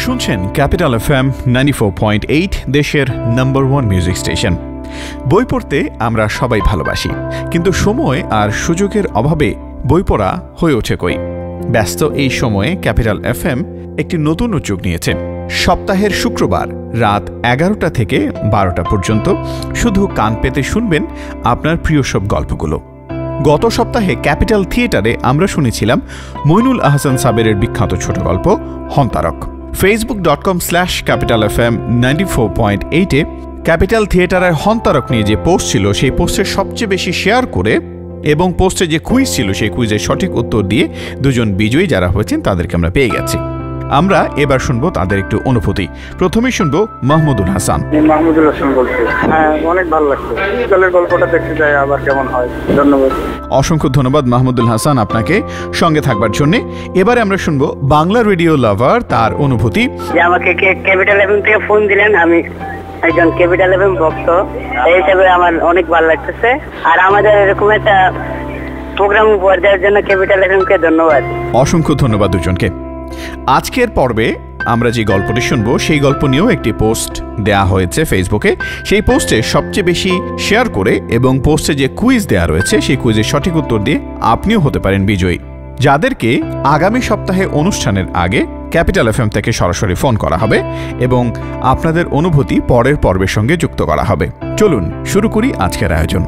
শুনছেন capital FM 94.8, দেশের number 1 music station. বই পড়তে আমরা সবাই ভালোবাসি, কিন্তু সময় আর সুযোগের অভাবে বই পড়া হয়ে ওঠে কই। ব্যস্ত এই সময়ে ক্যাপিটাল এফএম একটি নতুন উদ্যোগ নিয়েছে। সপ্তাহের শুক্রবার রাত 11টা থেকে 12টা পর্যন্ত শুধু কান পেতে শুনবেন আপনার প্রিয় সব গল্পগুলো। গত সপ্তাহে ক্যাপিটাল থিয়েটারে আমরা শুনেছিলাম মইনুল আহসান সাবেরের বিখ্যাত ছোট গল্প হন্তারক। facebook.com/capitalfm 94.8-এ ক্যাপিটাল থিয়েটারের হন্তারক নিয়ে যে পোস্ট ছিল, সেই পোস্টের সবচেয়ে বেশি শেয়ার করে এবং পোস্টে যে কুইজ ছিল, সেই কুইজের সঠিক উত্তর দিয়ে দুজন বিজয়ী যারা হয়েছেন তাদেরকে আমরা পেয়ে গেছি। আমরা এবার শুনবো তাদের একটু অনুভূতি। প্রথমেই শুনবো মাহমুদুল হাসান। মাহমুদুল হাসান বলছি। হ্যাঁ, অনেক ভালো লাগছে। বিকালের গল্পটা দেখতে যাই, আবার কেমন হয়। ধন্যবাদ। অসংখ্য ধন্যবাদ মাহমুদুল হাসান আপনাকে সঙ্গে থাকবার জন্য। এবারে আমরা শুনবো বাংলা রেডিও লাভার, তার অনুভূতি। যে আমাকে ক্যাপিটাল এফএম থেকে ফোন দিলেন, আমি একজন ক্যাপিটাল এফএম ভক্ত, এই হিসাবে আমার অনেক ভালো লাগতেছে। আর আমাদের এরকম একটা প্রোগ্রাম উপহার দেওয়ার জন্য ক্যাপিটাল এফএম কে ধন্যবাদ। অসংখ্য ধন্যবাদ দুজনকে। আজকের পর্বে আমরা যে গল্পটি শুনবো সেই গল্প নিয়েও একটি পোস্ট দেয়া হয়েছে ফেসবুকে। সেই পোস্টে সবচেয়ে বেশি শেয়ার করে এবং পোস্টে যে কুইজ দেয়া রয়েছে সেই কুইজের সঠিক উত্তর দিয়ে আপনিও হতে পারেন বিজয়ী, যাদেরকে আগামী সপ্তাহে অনুষ্ঠানের আগে ক্যাপিটাল এফএম থেকে সরাসরি ফোন করা হবে এবং আপনাদের অনুভূতি পরের পর্বের সঙ্গে যুক্ত করা হবে। চলুন শুরু করি আজকের আয়োজন।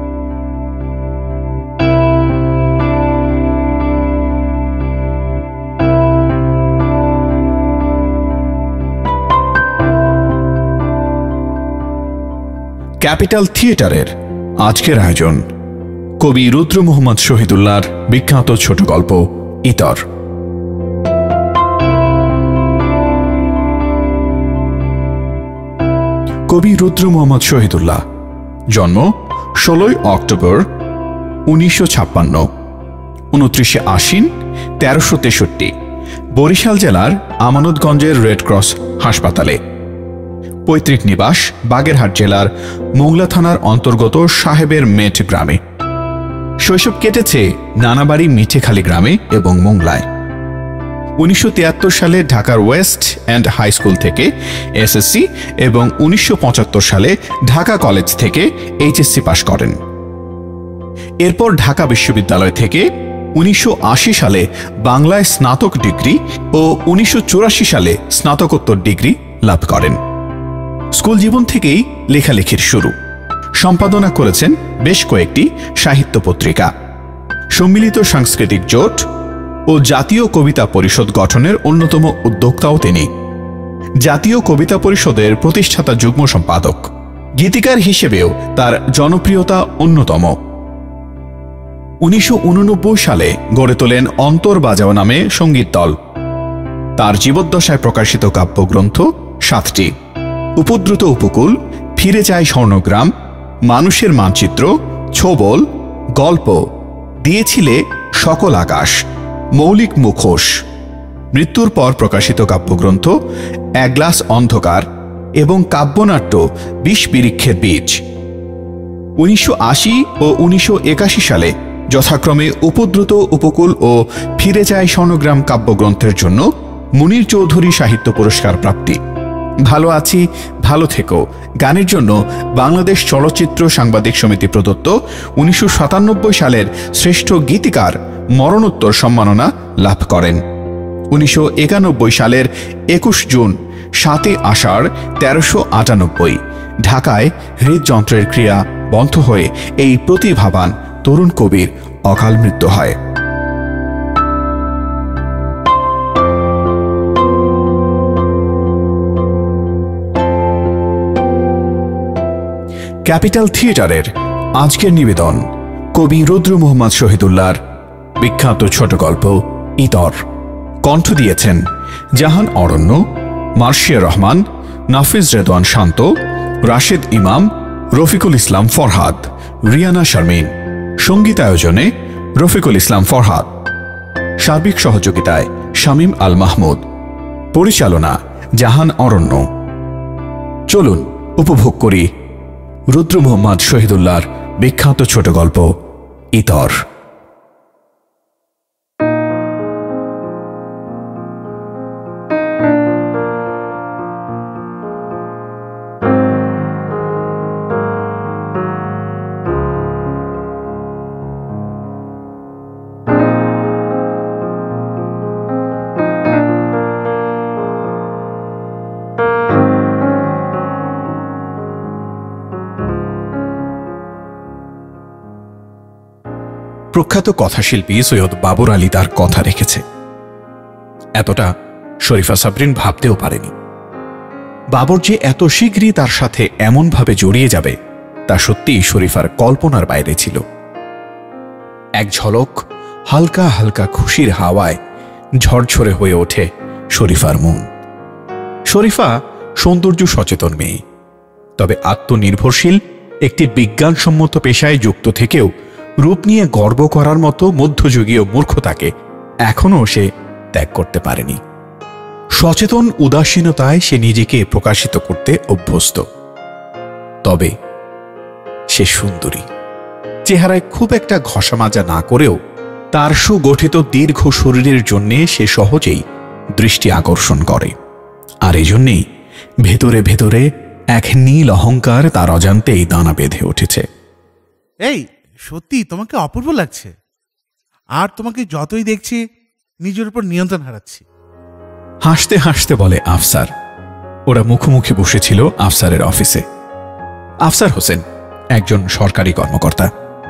ক্যাপিটাল থিয়েটারের আজকের আয়োজন কবি রুদ্র মোহাম্মদ শহীদুল্লাহর বিখ্যাত ছোট গল্প ইতর। কবি রুদ্র মোহাম্মদ শহীদুল্লাহ, জন্ম 16 অক্টোবর 1956, 29 আশ্বিন 1363, বরিশাল জেলার আমানতগঞ্জের রেড ক্রস হাসপাতালে। পৈতৃক নিবাস বাগেরহাট জেলার মোংলা থানার অন্তর্গত সাহেবের মেট গ্রামে। শৈশব কেটেছে নানাবাড়ি মিঠেখালী গ্রামে এবং মোংলায়। 1973 সালে ঢাকার ওয়েস্ট এন্ড হাই স্কুল থেকে এসএসসি এবং 1975 সালে ঢাকা কলেজ থেকে এইচএসসি পাশ করেন। এরপর ঢাকা বিশ্ববিদ্যালয় থেকে 1980 সালে বাংলায় স্নাতক ডিগ্রি ও 1984 সালে স্নাতকোত্তর ডিগ্রি লাভ করেন। স্কুল জীবন থেকেই লেখালেখির শুরু। সম্পাদনা করেছেন বেশ কয়েকটি সাহিত্য পত্রিকা। সম্মিলিত সাংস্কৃতিক জোট ও জাতীয় কবিতা পরিষদ গঠনের অন্যতম উদ্যোক্তাও তিনি। জাতীয় কবিতা পরিষদের প্রতিষ্ঠাতা যুগ্ম সম্পাদক। গীতিকার হিসেবেও তার জনপ্রিয়তা অন্যতম। 1989 সালে গড়ে তোলেন অন্তর বাজাও নামে সঙ্গীত দল। তার জীবদ্দশায় প্রকাশিত কাব্যগ্রন্থ 7টি: উপদ্রুত উপকূল, ফিরে যায় স্বর্ণগ্রাম, মানুষের মানচিত্র, ছোবল, গল্প, দিয়েছিলে সকল আকাশ, মৌলিক মুখোশ। মৃত্যুর পর প্রকাশিত কাব্যগ্রন্থ এক গ্লাস অন্ধকার এবং কাব্যনাট্য 20 বৃক্ষের বীজ। 1980 ও 1981 সালে যথাক্রমে উপদ্রুত উপকূল ও ফিরে যায় স্বর্ণগ্রাম কাব্যগ্রন্থের জন্য মুনির চৌধুরী সাহিত্য পুরস্কার প্রাপ্তি। ভালো আছি, ভালো থেকো গানের জন্য বাংলাদেশ চলচ্চিত্র সাংবাদিক সমিতি প্রদত্ত 1997 সালের শ্রেষ্ঠ গীতিকার মরণোত্তর সম্মাননা লাভ করেন। 1991 সালের 21 জুন 7 আষাঢ় 1398 ঢাকায় হৃদযন্ত্রের ক্রিয়া বন্ধ হয়ে এই প্রতিভাবান তরুণ কবির অকাল মৃত্যু হয়। ক্যাপিটাল থিয়েটারের আজকের নিবেদন কবি রুদ্র মোহাম্মদ শহীদুল্লাহর বিখ্যাত ছোট গল্প ইতর। কণ্ঠ দিয়েছেন জাহান অরণ্য, মার্শিয়া রহমান, নাফিজ রেদওয়ান শান্ত, রাশেদ ইমাম, রফিকুল ইসলাম ফরহাদ, রিয়ানা শারমিন। সঙ্গীতায়োজনে রফিকুল ইসলাম ফরহাদ। সার্বিক সহযোগিতায় শামীম আল মাহমুদ। পরিচালনা জাহান অরণ্য। চলুন উপভোগ করি রুদ্র মোহাম্মদ শহীদুল্লাহর বিখ্যাত ছোট গল্প ইতর। প্রখ্যাত কথাশিল্পী সৈয়দ বাবর আলী তার কথা রেখেছে। এতটা শরীফা সাবরিন ভাবতেও পারেনি। বাবর যে এত শীঘ্রই তার সাথে এমনভাবে জড়িয়ে যাবে তা সত্যিই শরীফার কল্পনার বাইরে ছিল। এক ঝলক হালকা হালকা খুশির হাওয়ায় ঝরঝরে হয়ে ওঠে শরীফার মন। শরীফা সৌন্দর্য সচেতন মেয়ে, তবে আত্মনির্ভরশীল একটি বিজ্ঞানসম্মত পেশায় যুক্ত থেকেও রূপ নিয়ে গর্ব করার মতো মধ্যযুগীয় মূর্খতাকে এখনও সে ত্যাগ করতে পারেনি। সচেতন উদাসীনতায় সে নিজেকে প্রকাশিত করতে অভ্যস্ত। তবে সে সুন্দরী, চেহারায় খুব একটা ঘষামাজা না করেও তার সুগঠিত দীর্ঘ শরীরের জন্যে সে সহজেই দৃষ্টি আকর্ষণ করে, আর এজন্যেই ভেতরে ভেতরে এক নীল অহংকার তার অজান্তেই দানা বেঁধে উঠেছে। এই সত্যি তোমাকে অপূর্ব লাগছে, আর তোমাকে যতই দেখছি নিজের উপর নিয়ন্ত্রণ হারাচ্ছি। হাসতে হাসতে বলে আফসার। ওরা মুখোমুখি বসেছিল আফসারের অফিসে। আফসার হোসেন একজন সরকারি কর্মকর্তা।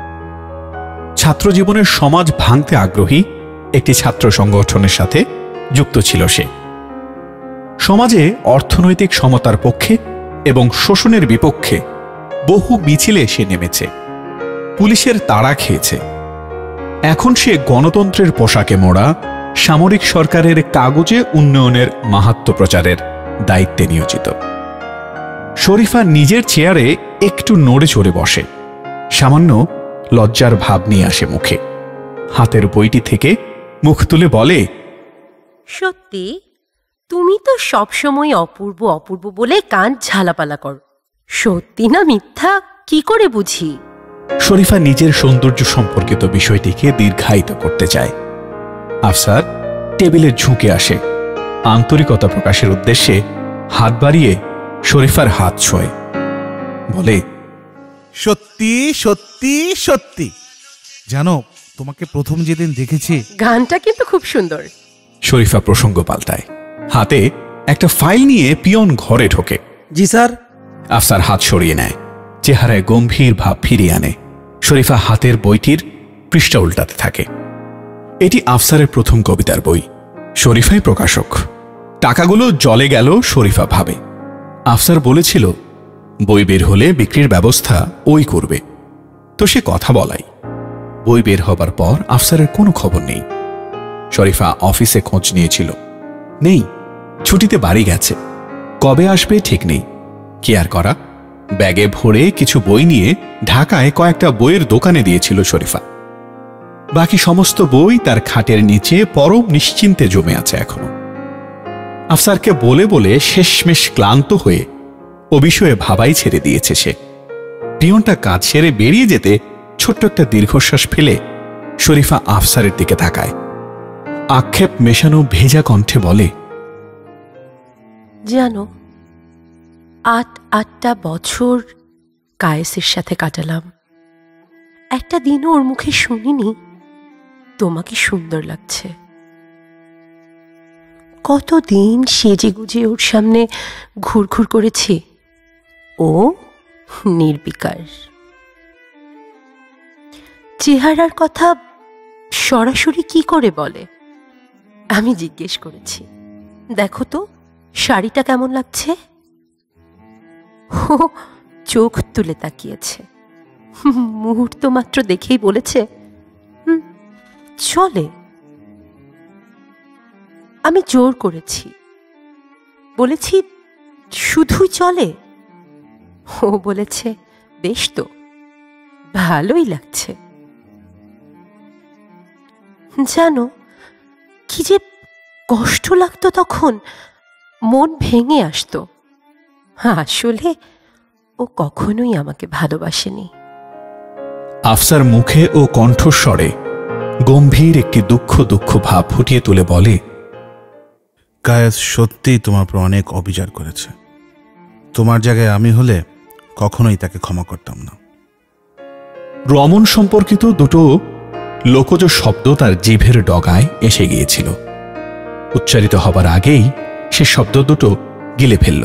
ছাত্র জীবনের সমাজ ভাঙতে আগ্রহী একটি ছাত্র সংগঠনের সাথে যুক্ত ছিল সে। সমাজে অর্থনৈতিক সমতার পক্ষে এবং শোষণের বিপক্ষে বহু মিছিলে সে নেমেছে, পুলিশের তাড়া খেয়েছে। এখন সে গণতন্ত্রের পোশাকে মোড়া সামরিক সরকারের কাগজে উন্নয়নের মাহাত্ম্য প্রচারের দায়িত্বে নিয়োজিত। শরীফা নিজের চেয়ারে একটু নড়ে চড়ে বসে, সামান্য লজ্জার ভাব নিয়ে আসে মুখে। হাতের বইটি থেকে মুখ তুলে বলে, সত্যি তুমি তো সবসময় অপূর্ব অপূর্ব বলে কান ঝালাপালা কর, সত্যি না মিথ্যা কি করে বুঝি? শরীফা নিজের সৌন্দর্য সম্পর্কিত বিষয়টিকে দীর্ঘায়িত করতে চায়। আফসার টেবিলে ঝুঁকে আসে, আন্তরিকতা প্রকাশের উদ্দেশ্যে হাত বাড়িয়ে শরীফার হাত ছোঁয়, বলে, সত্যি সত্যি সত্যি। জানো, তোমাকে প্রথম যেদিন দেখেছি। গানটা কিন্তু খুব সুন্দর। শরীফা প্রসঙ্গ পাল্টায়। হাতে একটা ফাইল নিয়ে পিয়ন ঘরে ঢোকে। জি স্যার। আফসার হাত সরিয়ে নেয়, চেহারায় গম্ভীর ভাব ফিরিয়ে আনে। শরীফা হাতের বইটির পৃষ্ঠা উল্টাতে থাকে। এটি আফসারের প্রথম কবিতার বই। শরীফাই প্রকাশক। টাকাগুলো জলে গেল শরীফা ভাবে। আফসার বলেছিল বই বের হলে বিক্রির ব্যবস্থা ওই করবে, তো সে কথা বলাই। বই বের হবার পর আফসারের কোনো খবর নেই। শরীফা অফিসে খোঁজ নিয়েছিল, নেই, ছুটিতে বাড়ি গেছে, কবে আসবে ঠিক নেই। কি আর করা, ব্যাগে ভরে কিছু বই নিয়ে ঢাকায় কয়েকটা বইয়ের দোকানে দিয়েছিল শরীফা। বাকি সমস্ত বই তার খাটের নিচে পরম নিশ্চিন্তে জমে আছে এখনো। আফসারকে বলে বলে শেষমেশ ক্লান্ত হয়ে ও বিষয়ে ভাবাই ছেড়ে দিয়েছে সে। পিয়নটা কাজ সেরে বেরিয়ে যেতে ছোট্ট একটা দীর্ঘশ্বাস ফেলে শরীফা আফসারের দিকে তাকায়। আক্ষেপ মেশানো ভেজা কণ্ঠে বলে, জানো, 8টা বছর কায়েসের সাথে কাটালাম, একটা দিনও ওর মুখে শুনিনি তোমাকে সুন্দর লাগছে। কতদিন সেজে গুজে ওর সামনে ঘুরঘুর করেছি, ও নির্বিকার। চেহারার কথা সরাসরি কি করে বলে? আমি জিজ্ঞেস করেছি, দেখো তো শাড়িটা কেমন লাগছে? ও চোখ তুলে তাকিয়েছে, মুহূর্ত মাত্র দেখেই বলেছে চলে। আমি জোর করেছি, বলেছি শুধুই চলে। ও বলেছে বেশ তো, ভালোই লাগছে। জানো কি যে কষ্ট লাগতো তখন, মন ভেঙে আসতো। আসলে ও কখনোই আমাকে ভালোবাসেনি। আফসার মুখে ও কণ্ঠস্বরে গম্ভীর একটি দুঃখ দুঃখ ভাব ফুটিয়ে তুলে বলে, কায়েস সত্যিই তোমার উপর অনেক অবিচার করেছে। তোমার জায়গায় আমি হলে কখনোই তাকে ক্ষমা করতাম না। রমন সম্পর্কিত দুটো লোকজ শব্দ তার জিভের ডগায় এসে গিয়েছিল। উচ্চারিত হবার আগেই সে শব্দ দুটো গিলে ফেলল।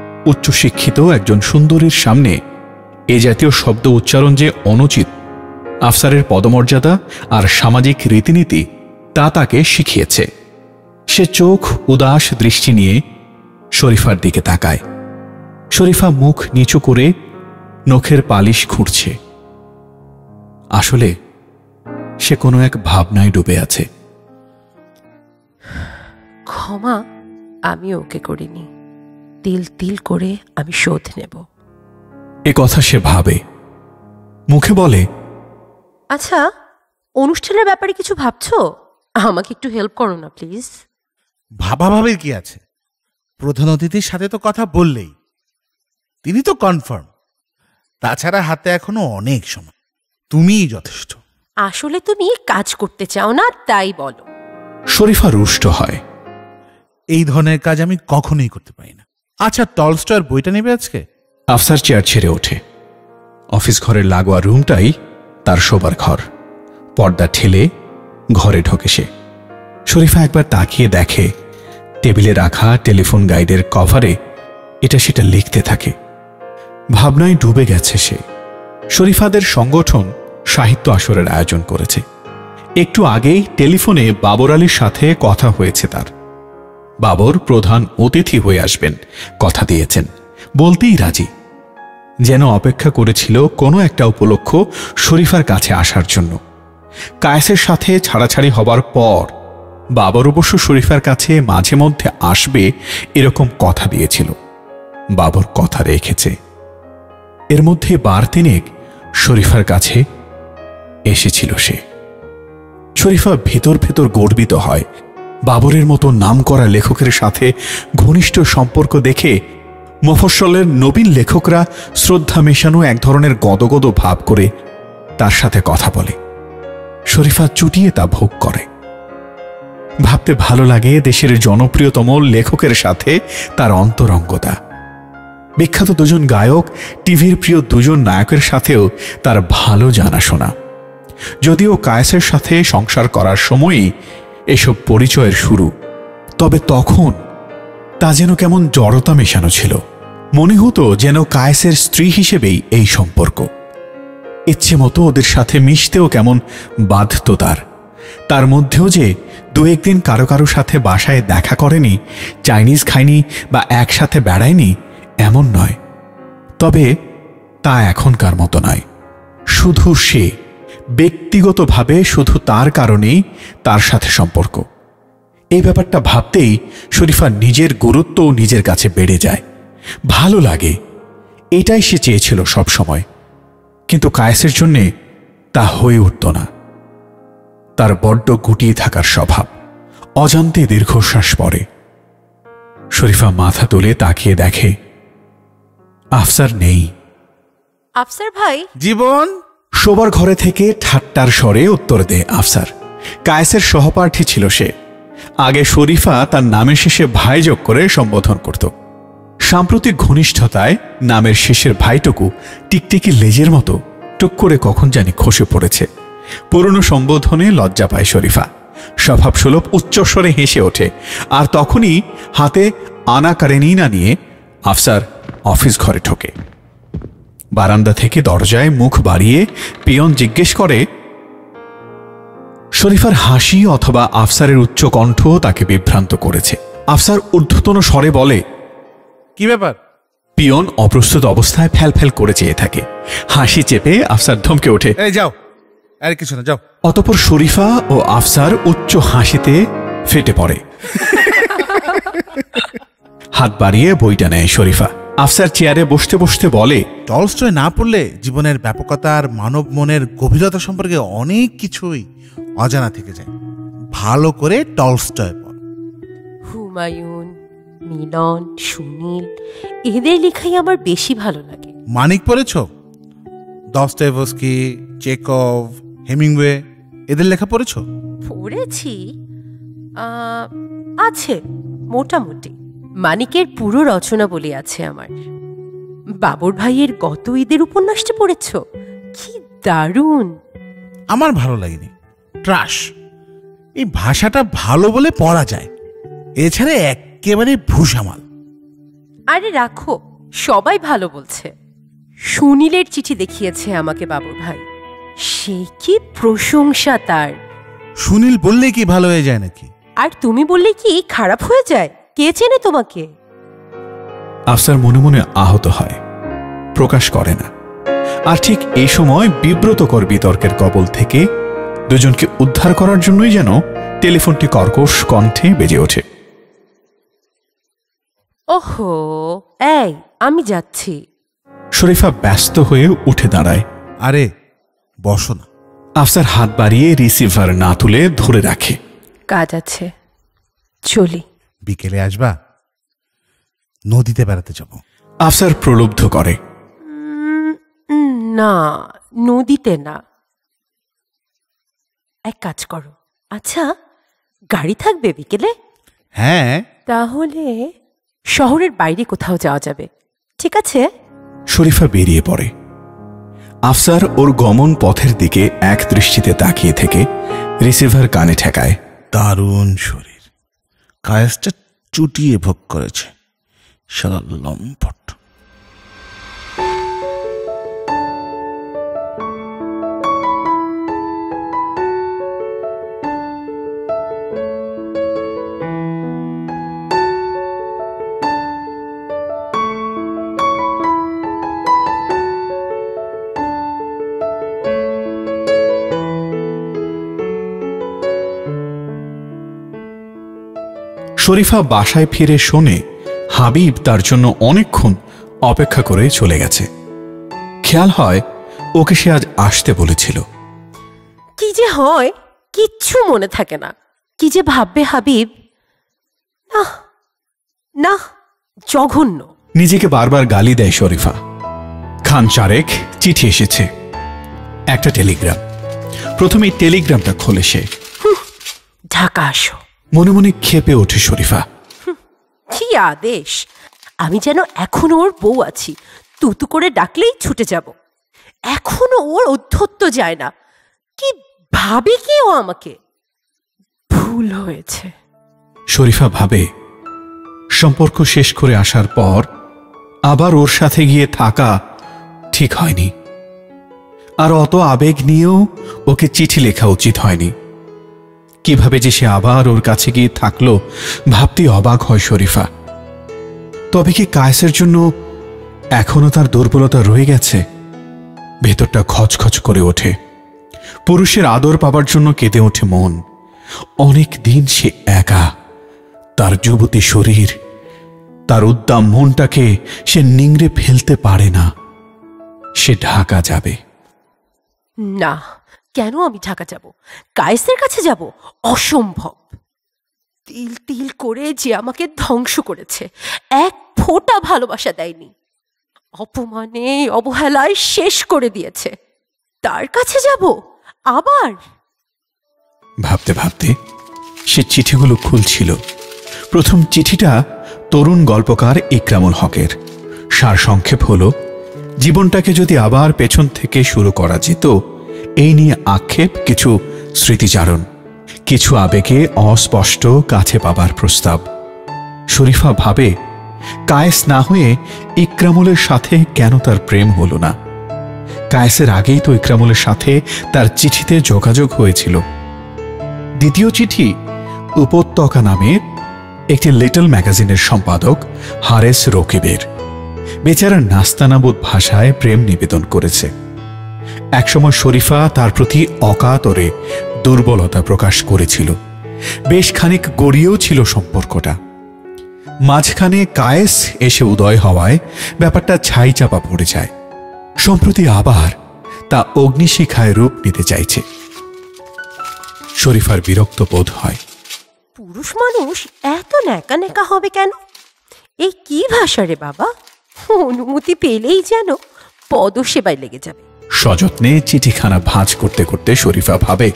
উচ্চশিক্ষিত একজন সুন্দরীর সামনে এ জাতীয় শব্দ উচ্চারণ যে অনুচিত আফসারের পদমর্যাদা আর সামাজিক রীতিনীতি তা তাকে শিখিয়েছে। সে চোখ উদাস দৃষ্টি নিয়ে শরীফার দিকে তাকায়। শরীফা মুখ নিচু করে নখের পালিশ খুঁড়ছে। আসলে সে কোনো এক ভাবনায় ডুবে আছে। ক্ষমা আমি ওকে করিনি, তিল তিল করে আমি শোধ নেব। এ কথা সে ভাবে, মুখে বলে, আচ্ছা, অনুষ্ঠানের ব্যাপারে কিছু ভাবছো? আমাকে একটু হেল্প করো না প্লিজ। ভাবাভাবির কি আছে? প্রধান অতিথির সাথে তো কথা বললেই, তিনি তো কনফার্ম। তাছাড়া হাতে এখনো অনেক সময়, তুমিই যথেষ্ট। আসলে তুমি কাজ করতে চাও না, তাই বলো। শরীফা রুষ্ট হয়। এই ধরনের কাজ আমি কখনোই করতে পারি না। আচ্ছা, টলস্টয়ের বইটা নেবে আজকে? আফসার চেয়ার ছেড়ে ওঠে। অফিস ঘরের লাগোয়া রুমটাই তার শোবার ঘর। পর্দা ঠেলে ঘরে ঢোকে সে। শরীফা একবার তাকিয়ে দেখে টেবিলে রাখা টেলিফোন গাইডের কভারে এটা সেটা লিখতে থাকে। ভাবনায় ডুবে গেছে সে। শরীফাদের সংগঠন সাহিত্য আসরের আয়োজন করেছে। একটু আগেই টেলিফোনে বাবর আলীর সাথে কথা হয়েছে তার। বাবর প্রধান অতিথি হয়ে আসবেন কথা দিয়েছেন, বলতেই রাজি। যেন অপেক্ষা করেছিল কোনো একটা উপলক্ষ শরীফার কাছে আসার জন্য। কায়েসের সাথে ছাড়াছাড়ি হবার পর বাবর অবশ্য শরীফার কাছে মাঝে মধ্যে আসবে এরকম কথা দিয়েছিল। বাবর কথা রেখেছে। এর মধ্যে বার তিনেক শরীফার কাছে এসেছিল সে। শরীফা ভেতর ভেতর গর্বিত হয়। বাবরের মতো নামকরা লেখকের সাথে ঘনিষ্ঠ সম্পর্ক দেখে মফস্বলের নবীন লেখকরা শ্রদ্ধা মেশানো এক ধরনের গদগদ ভাব করে তার সাথে কথা বলে। শরীফা চুটিয়ে তা ভোগ করে। ভাবতে ভালো লাগে দেশের জনপ্রিয়তম লেখকের সাথে তার অন্তরঙ্গতা। বিখ্যাত দুজন গায়ক, টিভির প্রিয় দুজন নায়কের সাথেও তার ভালো জানাশোনা। যদিও কায়েসের সাথে সংসার করার সময়ই এসব পরিচয়ের শুরু, তবে তখন তা যেন কেমন জড়তা মেশানো ছিল। মনে হতো যেন কায়েসের স্ত্রী হিসেবেই এই সম্পর্ক। ইচ্ছে মতো ওদের সাথে মিশতেও কেমন বাধ্য তার মধ্যেও যে দু একদিন কারো কারো সাথে বাসায় দেখা করেনি, চাইনিজ খায়নি বা একসাথে বেড়ায়নি এমন নয়। তবে তা এখনকার মতো নয়। শুধু সে ব্যক্তিগতভাবে শুধু তার কারণেই তার সাথে সম্পর্ক। এই ব্যাপারটা ভাবতেই শরীফার নিজের গুরুত্ব নিজের কাছে বেড়ে যায়। ভালো লাগে, এটাই সে চেয়েছিল সব সময়। কিন্তু কায়েসের জন্যে তা হয়ে উঠত না। তার বড্ড গুটিয়ে থাকার স্বভাব। অজান্তে দীর্ঘশ্বাস পড়ে। শরীফা মাথা তুলে তাকিয়ে দেখে আফসার নেই। আফসার ভাই। জীবন। শোবার ঘরে থেকে ঠাট্টার স্বরে উত্তর দেয় আফসার। কায়েসের সহপাঠী ছিল সে। আগে শরীফা তার নামের শেষে ভাই যোগ করে সম্বোধন করত। সাম্প্রতিক ঘনিষ্ঠতায় নামের শেষের ভাইটুকু টিকটিকি লেজের মতো টুক করে কখন জানি খসে পড়েছে। পুরনো সম্বোধনে লজ্জা পায় শরীফা। স্বভাবসুলভ উচ্চস্বরে হেসে ওঠে। আর তখনই হাতে আনা কারেনিনা নিয়ে আফসার অফিস ঘরে ঢোকে। বারান্দা থেকে দরজায় মুখ বাড়িয়ে পিয়ন জিজ্ঞেস করে, শরীফার হাসি অথবা আফসারের উচ্চ কণ্ঠ তাকে বিভ্রান্ত করেছে। আফসার ঊর্ধ্বতন স্বরে বলে, কি ব্যাপার? পিয়ন অপ্রস্তুত অবস্থায় ফ্যাল ফ্যাল করে চেয়ে থাকে। হাসি চেপে আফসার ধমকে ওঠে, এই যাও, আর কিছু না, যাও। অতঃপর শরীফা ও আফসার উচ্চ হাসিতে ফেটে পড়ে। হাত বাড়িয়ে বইটা নেয় শরীফা। আফসার চেয়ারে বসতে বসতে বলে, টলস্টয় না পড়লে জীবনের ব্যাপকতা আর মানব মনের গভীরতা সম্পর্কে অনেক কিছুই অজানা থেকে যায়। ভালো করে টলস্টয় পড়ো। হুমায়ুন, মিলন, সুনীল, এদের লেখাই আমার বেশি ভালো লাগে। মানিক পড়েছ? দস্তয়েভস্কি, চেকভ, হেমিংওয়ে, এদের লেখা পড়েছ? পড়েছি, আছে মোটামুটি। মানিকের পুরো রচনা বলে আছে আমার। বাবর ভাইয়ের গত ঈদের উপন্যাসটা পড়েছ? কি দারুণ! আমার ভালো লাগেনি, ট্রাশ। এই ভাষাটা ভালো বলে পড়া যায়, এছাড়া একেবারে ভূষামাল। আরে রাখো, সবাই ভালো বলছে। সুনীলের চিঠি দেখিয়েছে আমাকে বাবর ভাই। সে কি প্রশংসা তার! সুনীল বললে কি ভালো হয়ে যায় নাকি? আর তুমি বললে কি খারাপ হয়ে যায়? কে চেনে তোমাকে? আফসার মনে মনে আহত হয়, প্রকাশ করে না। আর ঠিক এই সময় বিব্রতকর বিতর্কের কবল থেকে দুজনকে উদ্ধার করার জন্যই যেন টেলিফোনটি কর্কশ কণ্ঠে বেজে ওঠে। ওহো, এই আমি যাচ্ছি। শরীফা ব্যস্ত হয়ে উঠে দাঁড়ায়। আরে বসো না। আফসার হাত বাড়িয়ে রিসিভার না তুলে ধরে রাখে। কাজ আছে, চলি। বিকেলে আসবা? নদীতে বেড়াতে যাব। আফসার প্রলুব্ধ করে। না, নদীতে না। এক কাজ করো, আচ্ছা গাড়ি থাকবে বিকেলে? হ্যাঁ। তাহলে শহরের বাইরে কোথাও যাওয়া যাবে, ঠিক আছে? শরীফা বেরিয়ে পড়ে। আফসার ওর গমন পথের দিকে এক দৃষ্টিতে তাকিয়ে থেকে রিসিভার কানে ঠেকায়। দারুণ শরীর, কায়েসটা চুটিয়ে ভোগ করেছে, সারা লম্পট। শরীফা বাসায় ফিরে শোনে হাবিব তার জন্য অনেকক্ষণ অপেক্ষা করে চলে গেছে। খেয়াল হয় ওকে সে আজ আসতে বলেছিল। কি যে হয় কিচ্ছু মনে থাকে না। কি যে ভাববে হাবিব, না না, জঘন্য। নিজেকে বারবার গালি দেয় শরীফা। খান চারেক চিঠি এসেছে, একটা টেলিগ্রাম। প্রথমে টেলিগ্রামটা খোলে সে। ঢাকা আসো। মনে মনে ক্ষেপে ওঠে শরীফা। কি আদেশ! আমি যেন এখনো ওর বউ আছি, তুতু করে ডাকলেই ছুটে যাব। এখনো ওর অধ্যত্ত যায় না। কি ভাবে কি ও আমাকে? ভুল হয়েছে। শরীফা ভাবে সম্পর্ক শেষ করে আসার পর আবার ওর সাথে গিয়ে থাকা ঠিক হয়নি। আর অত আবেগ নিয়েও ওকে চিঠি লেখা উচিত হয়নি। কিভাবে যে সে আবার ওর কাছে গিয়ে থাকলো ভাবতে অবাক হয় শরীফা। তবে কি কায়েসের জন্য এখনো তার দুর্বলতা রয়ে গেছে? ভেতরটা খচখচ করে ওঠে। পুরুষের আদর পাবার জন্য কেঁদে ওঠে মন। অনেক দিন সে একা। তার যুবতী শরীর, তার উদ্দাম মনটাকে সে নিংড়ে ফেলতে পারে না। সে ঢাকা যাবে। না, কেন আমি ঢাকা যাব? কায়েসের কাছে যাব? অসম্ভব। তিল তিল করে যে আমাকে ধ্বংস করেছে, এক ফোঁটা ভালোবাসা দেয়নি, অপমানে অবহেলায় শেষ করে দিয়েছে, তার কাছে যাব আবার? ভাবতে ভাবতে সে চিঠিগুলো খুলছিল। প্রথম চিঠিটা তরুণ গল্পকার ইকরামুল হকের। সারসংক্ষেপ হলো, জীবনটাকে যদি আবার পেছন থেকে শুরু করা যেত, এই নিয়ে আক্ষেপ, কিছু স্মৃতিচারণ, কিছু আবেগে অস্পষ্ট কাছে পাবার প্রস্তাব। শরীফা ভাবে কায়েস না হয়ে ইকরামুলের সাথে কেন তার প্রেম হলো না? কায়েসের আগেই তো ইকরামুলের সাথে তার চিঠিতে যোগাযোগ হয়েছিল। দ্বিতীয় চিঠি উপত্যকা নামের একটি লিটল ম্যাগাজিনের সম্পাদক হারেস রকিবের। বেচারা নাস্তানাবুদ ভাষায় প্রেম নিবেদন করেছে। একসময় শরীফা তার প্রতি অকাতরে দুর্বলতা প্রকাশ করেছিল। বেশ খানিক গড়িয়েও ছিল সম্পর্কটা। মাঝখানে কায়েস এসে উদয় হওয়ায় ব্যাপারটা ছাই চাপা পড়ে যায়। সম্প্রতি আবার তা অগ্নিশিখায় রূপ নিতে চাইছে। শরীফার বিরক্ত বোধ হয়। পুরুষ মানুষ এত ন্যাকা ন্যাকা হবে কেন? এই কি ভাষা রে বাবা! অনুমতি পেলেই যেন পদসেবায় লেগে যাবে। সযত্নে চিঠিখানা ভাঁজ করতে করতে শরীফা ভাবে,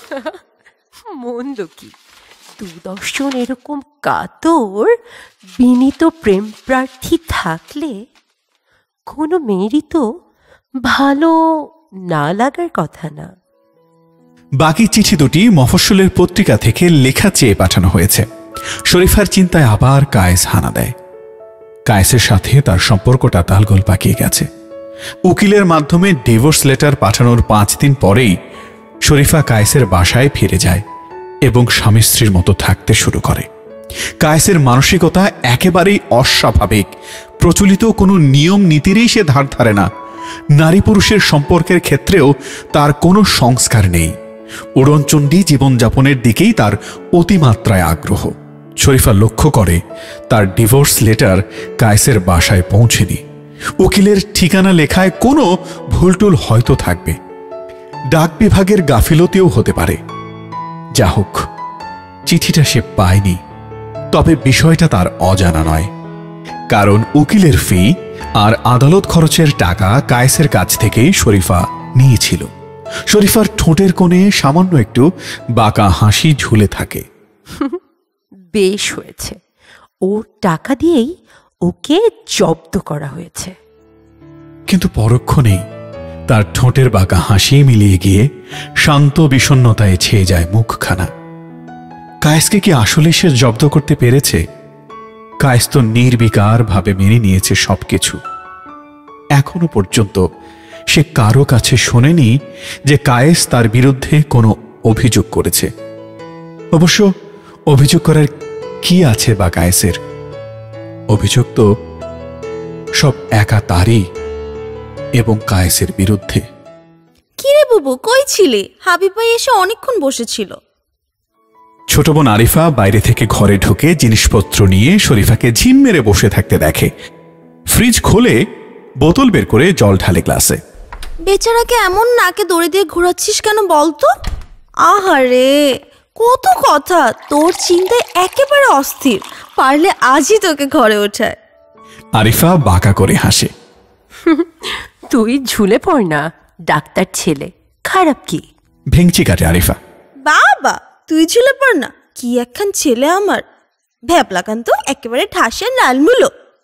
মন্দ কি, দুদর্শন এরকম কাতর বিনীত প্রেম প্রার্থী থাকলে কোনো মেয়েরই তো ভালো না লাগার কথা না। বাকি চিঠি দুটি মফস্বলের পত্রিকা থেকে লেখা চেয়ে পাঠানো হয়েছে। শরীফার চিন্তায় আবার কায়েস হানা দেয়। কায়েসের সাথে তার সম্পর্কটা তালগোল পাকিয়ে গেছে। উকিলের মাধ্যমে ডিভোর্স লেটার পাঠানোর 5 দিন পরেই শরীফা কায়েসের বাসায় ফিরে যায় এবং স্বামী স্ত্রীর মতো থাকতে শুরু করে। কায়েসের মানসিকতা একেবারেই অস্বাভাবিক। প্রচলিত কোনো নিয়ম নীতিরই সে ধার ধারে না। নারী পুরুষের সম্পর্কের ক্ষেত্রেও তার কোনো সংস্কার নেই। উড়নচণ্ডী জীবনযাপনের দিকেই তার অতিমাত্রায় আগ্রহ। শরীফা লক্ষ্য করে তার ডিভোর্স লেটার কায়েসের বাসায় পৌঁছেনি। উকিলের ঠিকানা লেখায় কোনো ভুলটুল হয়তো থাকবে, ডাক বিভাগের গাফিলতিও হতে পারে। যা হোক, চিঠিটা সে পায়নি। তবে বিষয়টা তার অজানা নয়, কারণ উকিলের ফি আর আদালত খরচের টাকা কায়েসের কাছ থেকেই শরীফা নিয়েছিল। শরীফার ঠোঁটের কোণে সামান্য একটু বাঁকা হাসি ঝুলে থাকে। বেশ হয়েছে, ওর টাকা দিয়েই ওকে জব্দ করা হয়েছে। কিন্তু পরক্ষণেই তার ঠোঁটের বাঁকা হাসি মিলিয়ে গিয়ে শান্ত বিষণ্ণতায় ছেয়ে যায় মুখখানা। কায়েসকে কি আসলে সে জব্দ করতে পেরেছে? কায়েস তো নির্বিকার ভাবে মেনে নিয়েছে সবকিছু। এখনো পর্যন্ত সে কারো কাছে শোনেনি যে কায়েস তার বিরুদ্ধে কোনো অভিযোগ করেছে। অবশ্য অভিযোগ করার কি আছে বা কায়েসের? অভিযোগ তো সব একা তারই এবং কায়েসের বিরুদ্ধে। কিরে বুবু, কই ছিলে? হাবিব ভাই এসে অনেকক্ষণ বসেছিল। ছোট বোন আরিফা বাইরে থেকে ঘরে ঢুকে জিনিসপত্র নিয়ে শরীফাকে ঝিম মেরে বসে থাকতে দেখে। ফ্রিজ খুলে বোতল বের করে জল ঢালে গ্লাসে। বেচারাকে এমন নাকে দড়ি দিয়ে ঘোরাচ্ছিস কেন বলতো? আহারে, কত কথা! তোর চিন্তায় একেবারে অস্থির। পারলে আজই তোকে ঘরে ওঠায়। আরিফা বাঁকা করে হাসে। তুই ঝুলে পড় না, ডাক্তার ছেলে, খারাপ কি? ভেঙচি কাটে আরিফা। বাবা, তুই ঝুলে পড় না, কি একখান ছেলে আমার! ভ্যাবলাকান্ত একেবারে ঠাসা লালমুলো।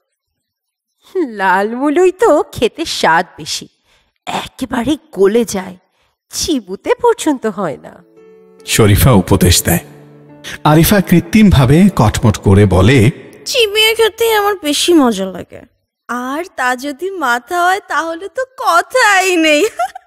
লালমুলোই তো খেতে স্বাদ বেশি, একেবারে গলে যায়, চিবুতে পর্যন্ত হয় না। শরীফা উপদেশ দেয়। আরিফা কৃত্রিম ভাবে কটমট করে বলে, চিবিয়ে খেতে আমার বেশি মজা লাগে, আর তা যদি মাথা হয় তাহলে তো কথাই নেই।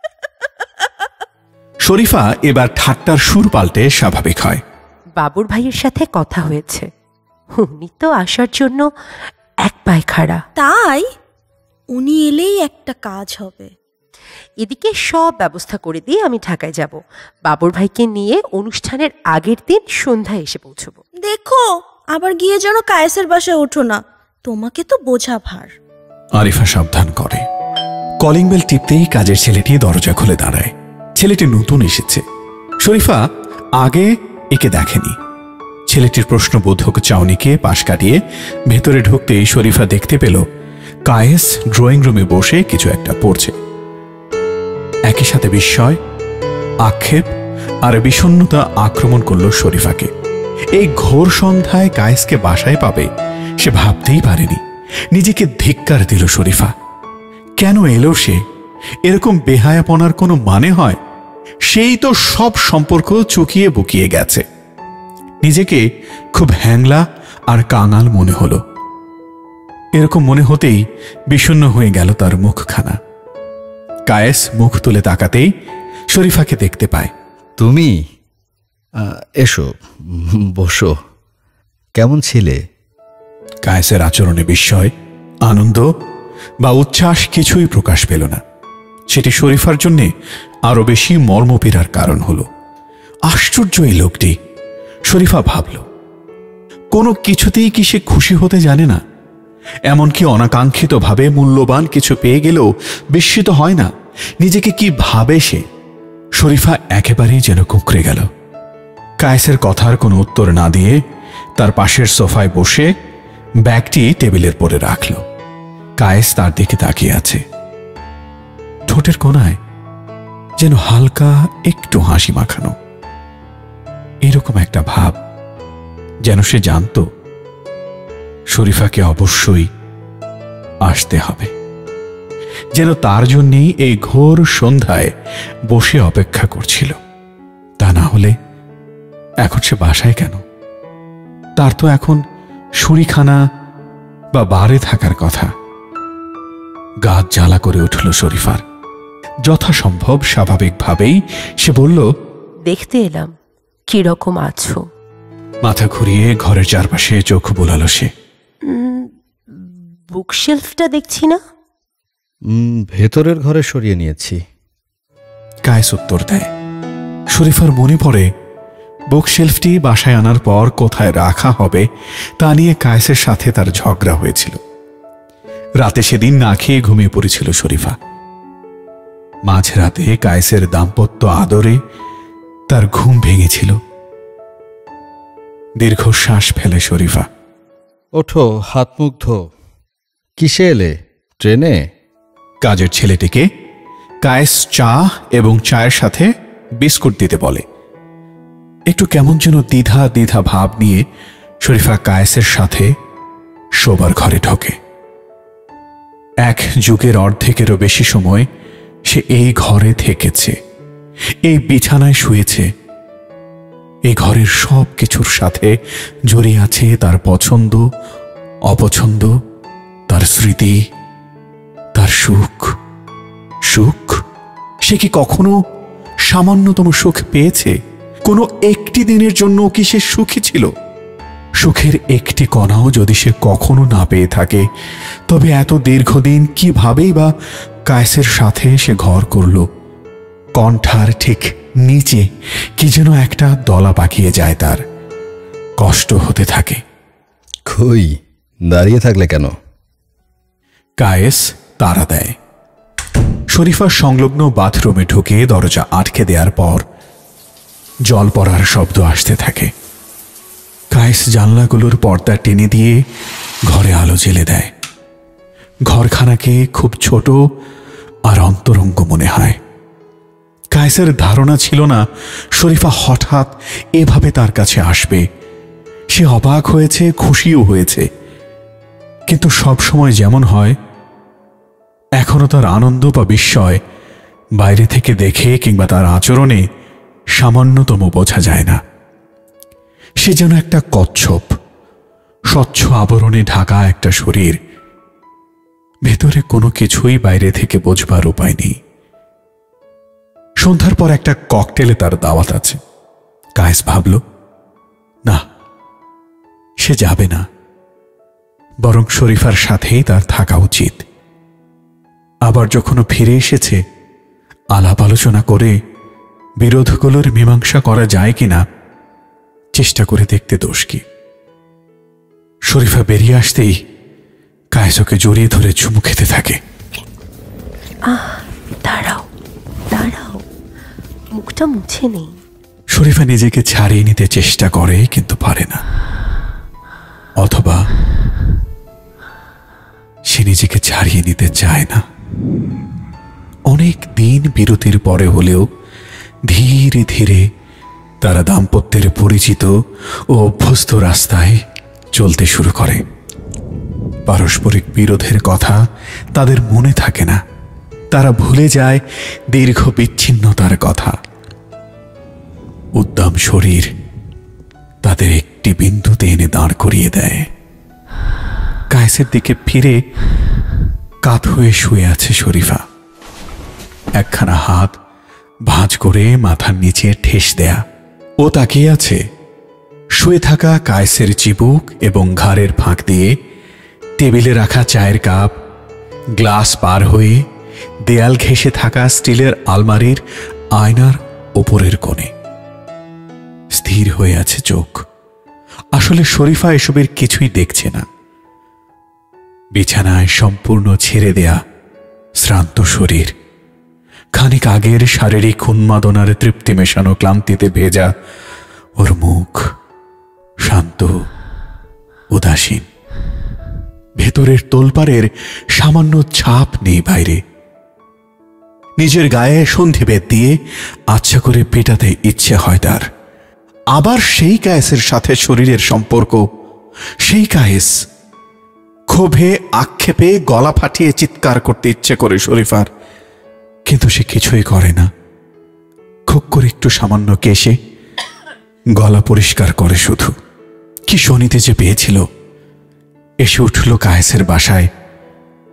শরীফা এবার ঠাট্টার সুর পাল্টে স্বাভাবিক হয়। বাবুর ভাইয়ের সাথে কথা হয়েছে, উনি তো আসার জন্য এক পায়ে খাড়া। তাই উনি এলেই একটা কাজ হবে। এদিকে সব ব্যবস্থা করে দিয়ে আমি ঢাকায় যাব। বাবুর ভাইকে নিয়ে অনুষ্ঠানের আগের দিন সন্ধ্যায় এসে পৌঁছবো। দেখো, আবার গিয়ে যেন কায়েসের বাসায় ওঠো না, তোমাকে তো বোঝা ভার। আরিফা সাবধান করে। কলিং বেল টিপতেই কাজের ছেলেটি দরজা খুলে দাঁড়ায়। ছেলেটি নতুন এসেছে। শরীফা আগে একে দেখেনি। ছেলেটির প্রশ্নবোধক চাউনিকে পাশ কাটিয়ে ভেতরে ঢুকতেই শরীফা দেখতে পেল কায়েস ড্রয়িং রুমে বসে কিছু একটা পড়ছে। একই সাথে বিস্ময়, আক্ষেপ আর বিষণ্ণতা আক্রমণ করল শরীফাকে। এই ঘোর সন্ধ্যায় কায়েসকে বাসায় পাবে সে ভাবতেই পারেনি। নিজেকে ধিক্কার দিল শরীফা। কেন এলো সে? এরকম বেহায়াপনার কোনো মানে হয়? সেই তো সব সম্পর্ক চুকিয়ে বুকিয়ে গেছে। নিজেকে খুব হ্যাংলা আর কাঙাল মনে হলো। এরকম মনে হতেই বিষণ্ণ হয়ে গেল তার মুখখানা। কায়েস মুখ তুলে তাকাতেই শরীফাকে দেখতে পায়। তুমি এসো, বসো। কেমন ছিলে? কায়েসের আচরণে বিস্ময়, আনন্দ বা উচ্ছ্বাস কিছুই প্রকাশ পেল না। সেটি শরীফার জন্যে আরো বেশি মর্মপীড়ার কারণ হল। আশ্চর্য এই লোকটি, শরীফা ভাবল। কোনো কিছুতেই কি সে খুশি হতে জানে না? এমনকি অনাকাঙ্ক্ষিতভাবে মূল্যবান কিছু পেয়ে গেলেও বিস্মিত হয় না। নিজেকে কি ভাবে সে? শরীফা একেবারেই যেন কুঁকড়ে গেল। কায়েসের কথার কোনো উত্তর না দিয়ে তার পাশের সোফায় বসে ব্যাগটি টেবিলের পরে রাখল। কায়েস তার দিকে তাকিয়ে আছে। ঠোঁটের কোণায় যেন হালকা একটু হাসি মাখানো। এরকম একটা ভাব যেন সে জানত শরীফাকে অবশ্যই আসতে হবে, যেন তার জন্যই এই ঘোর সন্ধ্যায় বসে অপেক্ষা করছিল। তা না হলে এখন সে বাসায় কেন? তার তো এখন শুরিখানা বা বারে থাকার কথা। গা জ্বালা করে উঠল শরীফার। যথাসম্ভব স্বাভাবিকভাবেই সে বলল, দেখতে এলাম কিরকম আছো। মাথা ঘুরিয়ে ঘরের চারপাশে চোখ বোলালো সে। বুকশেলফটা দেখছি না। ভেতরের ঘরে সরিয়ে নিয়েছি। কায়েস উত্তর দেয়। শরীফার মনে পড়ে বুকশেলফটি বাসায় আনার পর কোথায় রাখা হবে তা নিয়ে কায়েসের সাথে তার ঝগড়া হয়েছিল। রাতে সেদিন না খেয়ে ঘুমিয়ে পড়েছিল শরীফা। মাঝরাতে কায়েসের দাম্পত্য আদরে তার ঘুম ভেঙেছিল। দীর্ঘশ্বাস ফেলে শরীফা। ওঠো, হাত মুখ ধো। কিসে এলে? ট্রেনে? কাজের ছেলেটিকে কায়েস চা এবং চায়ের সাথে বিস্কুট দিতে বলে। একটু কেমন যেন দ্বিধা দ্বিধা ভাব নিয়ে শরীফা কায়েসের সাথে শোবার ঘরে ঢোকে। এক যুগের অর্ধেকেরও বেশি সময় সে এই ঘরে থেকেছে, এই বিছানায় শুয়েছে। এই ঘরের সব কিছুর সাথে জড়িয়ে আছে তার পছন্দ, অপছন্দ, তার স্মৃতি, তার সুখ। সুখ? সে কি কখনো সামান্যতম সুখ পেয়েছে? কোনো একটি দিনের জন্য কি সে সুখী ছিল? সুখের একটি কণাও যদি সে কখনো না পেয়ে থাকে, তবে এত দীর্ঘদিন কিভাবেই বা কায়েসের সাথে সে ঘর করল? কণ্ঠার ঠিক নিচে কি যেন একটা দলা পাকিয়ে যায়, তার কষ্ট হতে থাকে। কই, দাঁড়িয়ে থাকলে কেন? কায়েস তাড়া দেয়। শরীফার সংলগ্ন বাথরুমে ঢুকে দরজা আটকে দেওয়ার পর জল পড়ার শব্দ আসতে থাকে। কায়েস জানলাগুলোর পর্দা টেনে দিয়ে ঘরে আলো জ্বেলে দেয়। ঘরখানাকে খুব ছোট আর অন্তরঙ্গ মনে হয়। কায়েসের ধারণা ছিল না শরীফা হঠাৎ এভাবে তার কাছে আসবে। সে অবাক হয়েছে, খুশিও হয়েছে, কিন্তু সবসময় যেমন হয়, এখনো তার আনন্দ বা বিস্ময় বাইরে থেকে দেখে কিংবা তার আচরণে সামান্যতম বোঝা যায় না। সে যেন একটা কচ্ছপ, স্বচ্ছ আবরণে ঢাকা একটা শরীর, ভেতরে কোনো কিছুই বাইরে থেকে বোঝবার উপায় নেই। সন্ধ্যার পর একটা ককটেলে তার দাওয়াত আছে। কায়েস ভাবল, না, সে যাবে না, বরং শরীফার সাথেই তার থাকা উচিত। আবার যখন ফিরে এসেছে, আলাপ আলোচনা করে বিরোধগুলোর মীমাংসা করা যায় কিনা চেষ্টা করে দেখতে দোষ কি? শরীফা বেরিয়ে আসতেই কায়েস ওকে জড়িয়ে ধরে চুমু খেতে থাকে। দাঁড়াও দাঁড়াও, মুখটা মুছে নেই। শরীফা নিজেকে ছাড়িয়ে নিতে চেষ্টা করে, কিন্তু পারে না। অথবা সে নিজেকে ছাড়িয়ে নিতে চায় না। অনেক দিন বিরতির পরে হলেও ধীরে ধীরে তারা দাম্পত্যের পরিচিত ও অভ্যস্ত রাস্তায় চলতে শুরু করে। পারস্পরিক বিরোধের কথা তাদের মনে থাকে না। তারা ভুলে যায় দীর্ঘ বিচ্ছিন্নতার কথা। উদ্দাম শরীর তাদের একটি বিন্দুতে এনে দাঁড় করিয়ে দেয়। কায়েসের দিকে ফিরে কাত হয়ে শুয়ে আছে শরীফা। একখানা হাত ভাঁজ করে মাথার নিচে ঠেস দেয়া। ও তাকিয়ে আছে শুয়ে থাকা কায়েসের চিবুক এবং ঘাড়ের ফাঁক দিয়ে টেবিলে রাখা চায়ের কাপ, গ্লাস পার হয়ে দেয়াল ঘেঁষে থাকা স্টিলের আলমারির আয়নার ওপরের কোণে। স্থির হয়ে আছে চোখ। আসলে শরীফা এসবের কিছুই দেখছে না। বিছানায় সম্পূর্ণ ছেড়ে দেয়া শ্রান্ত শরীর, খানিক আগের শারীরিক উন্মাদনার তৃপ্তি মেশানো ক্লান্তিতে ভেজা ওর মুখ শান্ত, উদাসীন। ভেতরের তোলপাড়ের সামান্য ছাপ নেই বাইরে। নিজের গায়ে সন্ধিবেদ দিয়ে আচ্ছা করে পেটাতে ইচ্ছে হয় তার। আবার সেই কায়েসের সাথে শরীরের সম্পর্ক, সেই কায়েস। ক্ষোভে আক্ষেপে গলা ফাটিয়ে চিৎকার করতে ইচ্ছে করে শরীফার, কিন্তু সে কিছুই করে না। খুব করে একটু সামান্য কেশে গলা পরিষ্কার করে শুধু। কি শনিতে যে পেয়েছিল। এসে উঠল কায়েসের বাসায়।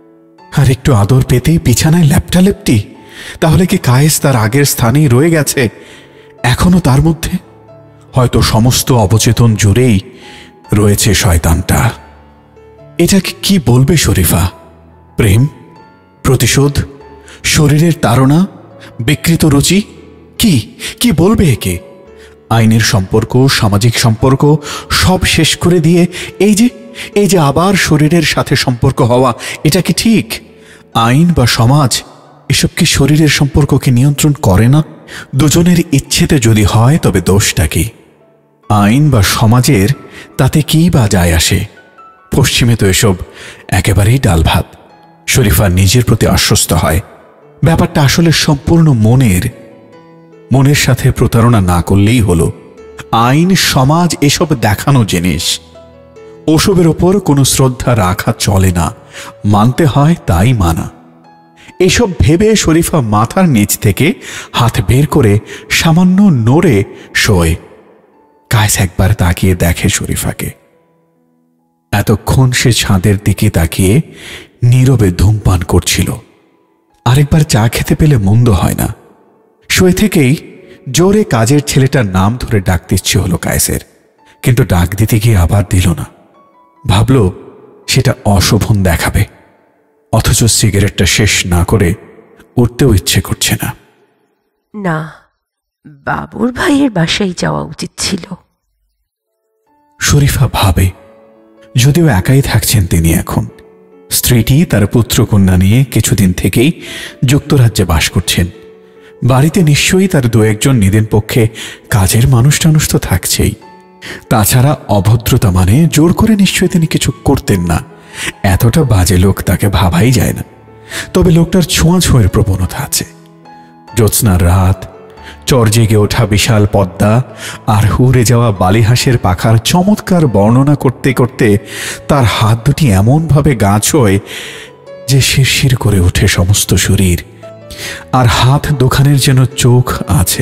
আর একটু আদর পেতেই বিছানায় ল্যাপটালেপটি। তাহলে কি কায়েস তার আগের স্থানেই রয়ে গেছে এখনো তার মধ্যে? হয়তো সমস্ত অবচেতন জুড়েই রয়েছে শয়তানটা। এটাকে কি বলবে শরীফা? প্রেম, প্রতিশোধ, শরীরের তাড়না, বিকৃত রুচি? কি কি বলবে একে? আইনের সম্পর্ক, সামাজিক সম্পর্ক সব শেষ করে দিয়ে এই যে আবার শরীরের সাথে সম্পর্ক হওয়া, এটা কি ঠিক? আইন বা সমাজ এসব কি শরীরের সম্পর্ককে নিয়ন্ত্রণ করে না? দুজনের ইচ্ছেতে যদি হয় তবে দোষটা কি? আইন বা সমাজের তাতে কি বা যায় আসে? পশ্চিমে তো এসব একেবারেই ডাল ভাত। শরীফা নিজের প্রতি আশ্বস্ত হয় ব্যাপারটা আসলে সম্পূর্ণ মনের সাথে প্রতারণা না করলেই হলো। আইন, সমাজ এসব দেখানো জিনিস। ওসবের ওপর কোনো শ্রদ্ধা রাখা চলে না, মানতে হয় তাই মানা। এসব ভেবে শরীফা মাথার নিচ থেকে হাত বের করে সামান্য নড়ে শোয়। কায়েস একবার তাকিয়ে দেখে শরীফাকে। এতক্ষণ সে ছাদের দিকে তাকিয়ে নীরবে ধূমপান করছিল। আরেকবার চা খেতে পেলে মন্দ হয় না। শুয়ে থেকেই জোরে কাজের ছেলেটার নাম ধরে ডাকতে ইচ্ছে হলো কায়েসের, কিন্তু ডাক দিতে গিয়ে আবার দিল না। ভাবল সেটা অশোভন দেখাবে, অথচ সিগারেটটা শেষ না করে উঠতেও ইচ্ছে করছে না। না, বাবুর ভাইয়ের বাসায় যাওয়া উচিত ছিল। শরীফা ভাবে, যদিও একাই থাকছেন তিনি এখন। স্ত্রীটি তার পুত্রকন্যা নিয়ে কিছুদিন থেকেই যুক্তরাজ্যে বাস করছেন। বাড়িতে নিশ্চয়ই তার দু একজন নিদেন পক্ষে কাজের মানুষ টানুষ তো থাকছেই। তাছাড়া অভদ্রতা মানে জোর করে নিশ্চয়ই তিনি কিছু করতেন না। এতটা বাজে লোক তাকে ভাবাই যায় না। তবে লোকটার ছোঁয়াছোঁয়ের প্রবণতা আছে। জ্যোৎস্নার রাত, চর জেগে ওঠা বিশাল পদ্মা আর হুড়ে যাওয়া বালিহাঁসের পাখার চমৎকার বর্ণনা করতে করতে তার হাত দুটি এমনভাবে গা ছোঁয় যে শিরশির করে ওঠে সমস্ত শরীর। আর হাত দুখানের যেন চোখ আছে।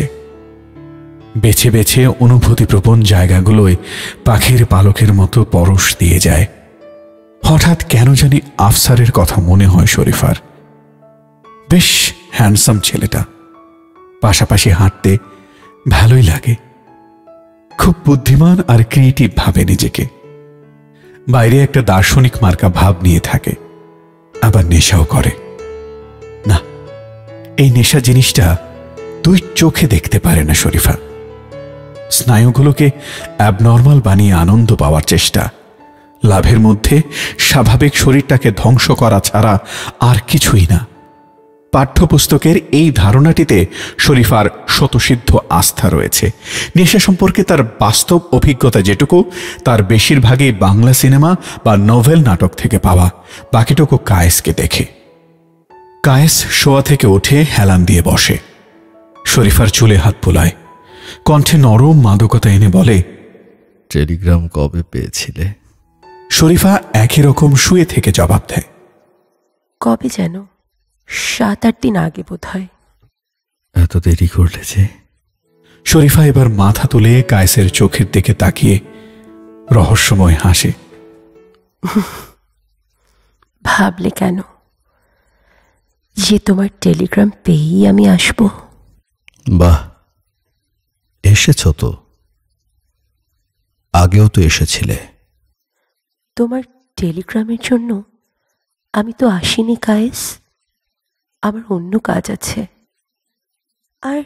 বেছে বেছে অনুভূতিপ্রবণ জায়গাগুলোয় পাখির পালকের মতো পরশ দিয়ে যায়। হঠাৎ কেন জানি আফসারের কথা মনে হয় শরীফার। বেশ হ্যান্ডসাম ছেলেটা, পাশাপাশি হাঁটতে ভালোই লাগে। খুব বুদ্ধিমান আর ক্রিয়েটিভ ভাবে নিজেকে। বাইরে একটা দার্শনিক মার্কা ভাব নিয়ে থাকে, আবার নেশাও করে। না, এই নেশা জিনিসটা দুই চোখে দেখতে পারে না শরীফা। স্নায়ুগুলোকে অ্যাবনর্মাল বানিয়ে আনন্দ পাওয়ার চেষ্টা, লাভের মধ্যে স্বাভাবিক শরীরটাকে ধ্বংস করা ছাড়া আর কিছুই না। পাঠ্যপুস্তকের এই ধারণাটিতে শরীফার স্বতঃসিদ্ধ আস্থা রয়েছে। নেশা সম্পর্কে তার বাস্তব অভিজ্ঞতা যেটুকু, তার বেশিরভাগই বাংলা সিনেমা বা নভেল নাটক থেকে পাওয়া। বাকিটুকু কায়েসকে দেখে। কায়েস শোয়া থেকে উঠে হেলান দিয়ে বসে। শরীফার চুলে হাত বুলায়, কণ্ঠে নরম মাদকতা এনে বলে, টেলিগ্রাম কবে পেয়েছিলে? শরীফা একই রকম শুয়ে থেকে জবাব দেয়, কবে যেন 7-8 দিন আগে বোধ হয়। এত দেরি করলে যে? শরীফা এবার মাথা তুলে কায়েসের চোখের দিকে তাকিয়ে রহস্যময় হাসে। ভাবলে কেন যে তোমার টেলিগ্রাম পেয়েই আমি আসব? বাহ, এসেছ তো। আগেও তো এসেছিলে। তোমার টেলিগ্রামের জন্য আমি তো আসিনি কায়েস, আমার অন্য কাজ আছে। আর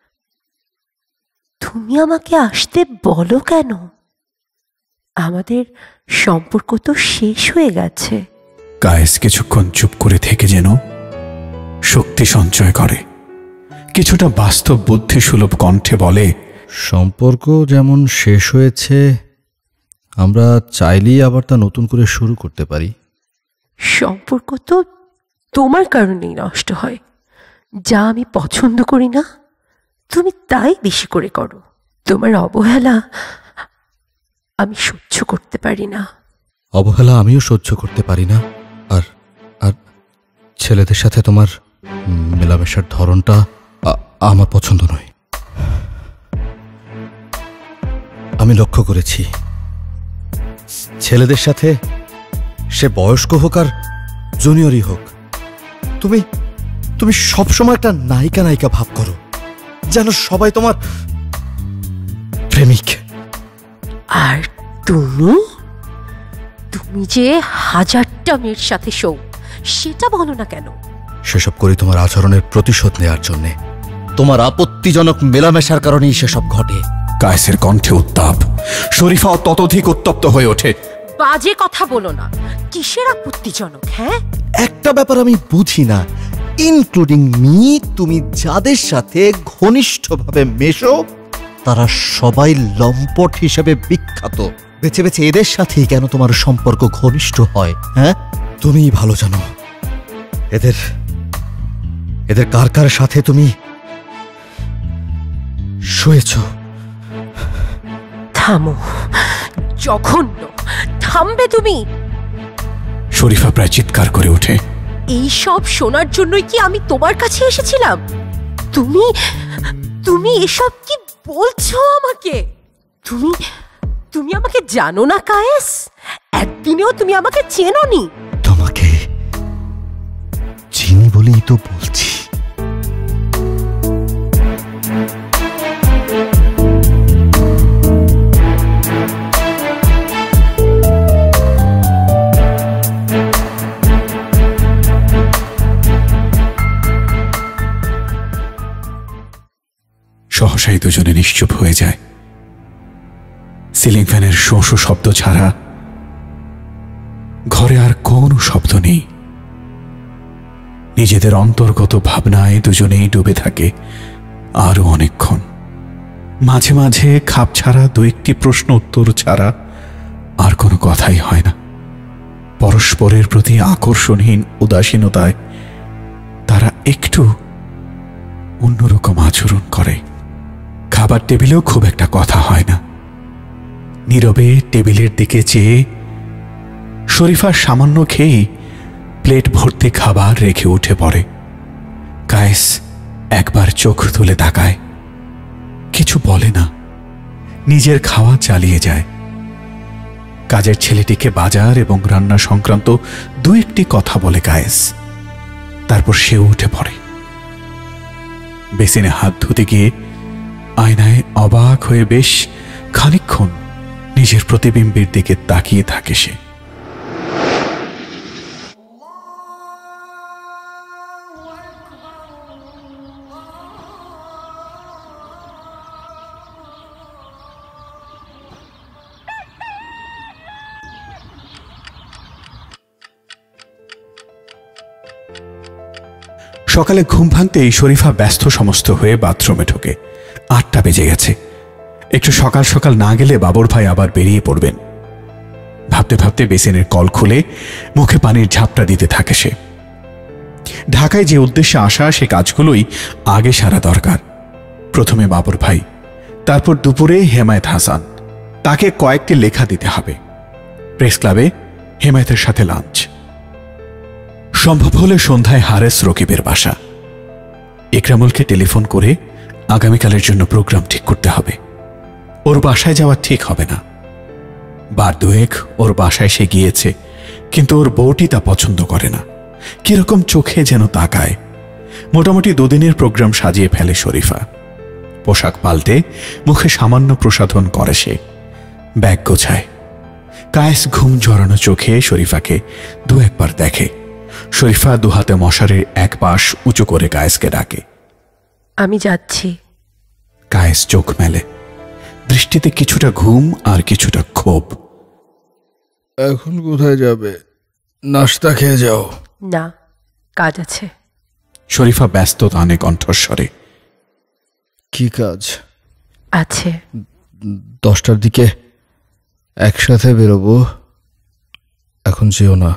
তুমি আমাকে আসতে বলো কেন? আমাদের সম্পর্ক তো শেষ হয়ে গেছে। কায়েস কিছুক্ষণ চুপ করে থেকে যেন শক্তি সঞ্চয় করে। কিছুটা বাস্তব বুদ্ধি সুলভ কণ্ঠে বলে, সম্পর্ক যেমন শেষ হয়েছে, আমরা চাইলেই আবার তা নতুন করে শুরু করতে পারি। সম্পর্ক তো তোমার কারণেই নষ্ট হয়। যা আমি পছন্দ করি না, তুমি তাই বেশি করে করো। তোমার অবহেলা আমি সহ্য করতে পারি না। অবহেলা আমিও সহ্য করতে পারি না। আর আর ছেলেদের সাথে তোমার মেলামেশার ধরনটা আমার পছন্দ নয়। আমি লক্ষ্য করেছি, ছেলেদের সাথে সে বয়স্ক হোক আর জুনিয়রই হোক, তুমি তুমি সবসময় একটা নায়িকা নায়িকা ভাব করো, যেন সবাই তোমার প্রেমিক। আর তুমি তুমি যে হাজারটা মেয়ের সাথে শো, সেটা বলো না কেন? সেসব করি তোমার আচরণের প্রতিশোধ নেয়ার জন্যে। তোমার আপত্তিজনক মেলামেশার কারণেই সেসব ঘটে। কায়েসের কণ্ঠে উত্তাপ। শরীফাও ততোধিক উত্তপ্ত হয়ে ওঠে। বাজে কথা বলো না। কিসের আপত্তিজনক? হ্যাঁ, একটা ব্যাপার আমি বুঝি না, ইনক্লুডিং মি, তুমি যাদের সাথে ঘনিষ্ঠভাবে মেশো তারা সবাই লম্পট হিসেবে বিখ্যাত। বেছে বেছে এদের সাথেই কেন তোমার সম্পর্ক ঘনিষ্ঠ হয়? হ্যাঁ, তুমিই ভালো জানো এদের এদের কার কার সাথে তুমি শুয়েছ। থামো, জঘন্য। থামবে তুমি? শরীফা প্রায় চিৎকার করে ওঠে। এই সব শোনার জন্যই কি আমি তোমার কাছে এসেছিলাম? তুমি তুমি এসব কি বলছো আমাকে? তুমি তুমি আমাকে জানো না কায়েস? একদিনেও তুমি আমাকে চেনোনি। তোমাকে চিনি বলেই তো বলছি। সহসাই দুজনে নিশ্চুপ হয়ে যায়। সিলিং ফ্যানের শোঁ শোঁ শব্দ ছাড়া ঘরে আর কোনো শব্দ নেই। নিজেদের অন্তর্গত ভাবনায় দুজনেই ডুবে থাকে আরো অনেকক্ষণ। মাঝে মাঝে খাপ ছাড়া দু একটি প্রশ্ন উত্তর ছাড়া আর কোনো কথাই হয় না। পরস্পরের প্রতি আকর্ষণহীন উদাসীনতায় তারা একটু অন্যরকম আচরণ করে। খাবার টেবিলেও খুব একটা কথা হয় না। নীরবে টেবিলের দিকে চেয়ে শরীফা সামান্য খেয়েই প্লেট ভর্তি খাবার রেখে উঠে পড়ে। কায়েস একবার চোখ তুলে তাকায়, কিছু বলে না, নিজের খাওয়া চালিয়ে যায়। কাজের ছেলেটিকে বাজার এবং রান্না সংক্রান্ত দু একটি কথা বলে কায়েস, তারপর সেও উঠে পড়ে। বেসিনে হাত ধুতে গিয়ে আয়নায় অবাক হয়ে বেশ খানিকক্ষণ নিজের প্রতিবিম্বের দিকে তাকিয়ে থাকে সে। সকালে ঘুম ভাঙতেই শরীফা ব্যস্ত সমস্ত হয়ে বাথরুমে ঢোকে। 8টা বেজে গেছে। একটু সকাল সকাল না গেলে বাবর ভাই আবার বেরিয়ে পড়বেন। ভাবতে ভাবতে বেসিনের কল খুলে মুখে পানির ঝাপটা দিতে থাকে সে। ঢাকায় যে উদ্দেশ্যে আসা সে কাজগুলোই আগে সারা দরকার। প্রথমে বাবর ভাই, তারপর দুপুরে হেমায়েত হাসান। তাকে কয়েকটি লেখা দিতে হবে। প্রেস ক্লাবে হেমায়েতের সাথে লাঞ্চ। সম্ভব হলে সন্ধ্যায় হারেস রকিবের বাসা। ইকরামুলকে টেলিফোন করে আগামীকালের জন্য প্রোগ্রাম ঠিক করতে হবে। ওর বাসায় যাওয়া ঠিক হবে না। বার দুয়েক ওর বাসায় সে গিয়েছে, কিন্তু ওর বউটি তা পছন্দ করে না। কিরকম চোখে যেন তাকায়। মোটামুটি 2 দিনের প্রোগ্রাম সাজিয়ে ফেলে শরীফা। পোশাক পাল্টে মুখে সামান্য প্রসাধন করে সে, ব্যাগ গোছায়। কায়েস ঘুম জড়ানো চোখে শরীফাকে 2-1 দেখে। শরীফা দুহাতে মশারির এক পাশ উঁচু করে কায়েসকে ডাকে। আমি যাচ্ছি। কায়েস চোখ মেলে, দৃষ্টিতে কিছুটা ঘুম আর কিছুটা ক্ষোভ। এখন কোথায় যাবে? নাস্তা খেয়ে যাও। না, কাজ আছে। শরীফা ব্যস্ত তানে কণ্ঠস্বরে। কি কাজ আছে? 10টার দিকে একসাথে বেরোবো, এখন যেও না।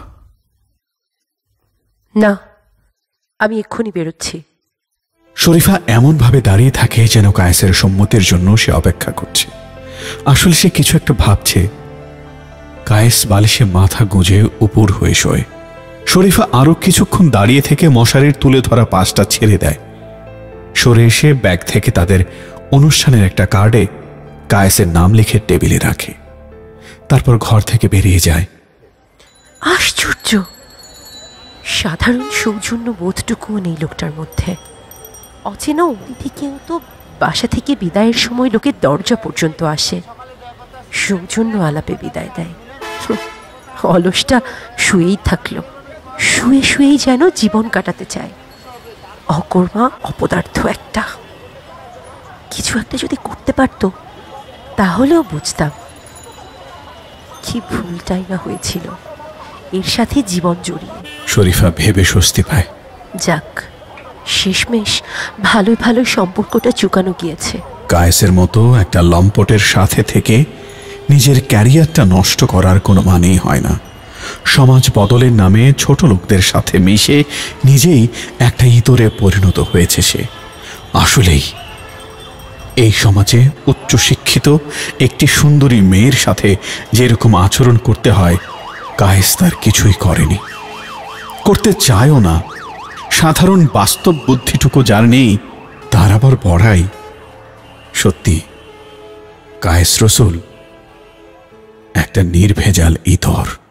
না, আমি এক্ষুনি বেরোচ্ছি। শরীফা এমনভাবে দাঁড়িয়ে থাকে যেন কায়েসের সম্মতির জন্য সে অপেক্ষা করছে। আসলে সে কিছু একটা ভাবছে। কায়েস বালিশে মাথা গুঁজে উপর হয়ে শোয়। শরীফা আরো কিছুক্ষণ দাঁড়িয়ে থেকে মশারির তুলে ধরা পাশটা ছেড়ে দেয়। সরে এসে ব্যাগ থেকে তাদের অনুষ্ঠানের একটা কার্ডে কায়েসের নাম লিখে টেবিলে রাখে। তারপর ঘর থেকে বেরিয়ে যায়। আশ্চর্য, সাধারণ সৌজন্য বোধটুকুও নেই লোকটার মধ্যে। অচেনা অতিথি কেউ তো বাসা থেকে বিদায়ের সময় লোকের দরজা পর্যন্ত আসে, সৌজন্য আলাপে বিদায় দেয়। অলসটা শুয়েই থাকলো, শুয়ে শুয়েই যেন জীবন কাটাতে চায়। অকর্মা, অপদার্থ একটা। কিছু একটা যদি করতে পারতো তাহলেও বুঝতাম। কি ভুলটাই না হয়েছিল এর সাথে জীবন জড়িয়ে। শরীফা ভেবে স্বস্তি পায়। যাক, শেষমেশ ভালো ভালো সম্পর্কটা চুকানো গিয়েছে। কায়েসের মতো একটা লম্পটের সাথে থেকে নিজের ক্যারিয়ারটা নষ্ট করার কোনো মানেই হয় না। সমাজ বদলের নামে ছোট লোকদের সাথে মিশে নিজেই একটা ইতরে পরিণত হয়েছে সে। আসলেই এই সমাজে উচ্চশিক্ষিত একটি সুন্দরী মেয়ের সাথে যেরকম আচরণ করতে হয়, কায়েস তার কিছুই করেনি, করতে চায়ও না। সাধারণ বাস্তব বুদ্ধিটুকু যার নেই, তার আবার বড়াই। সত্যি কায়েস রসুল একটা নির্ভেজাল ইতর।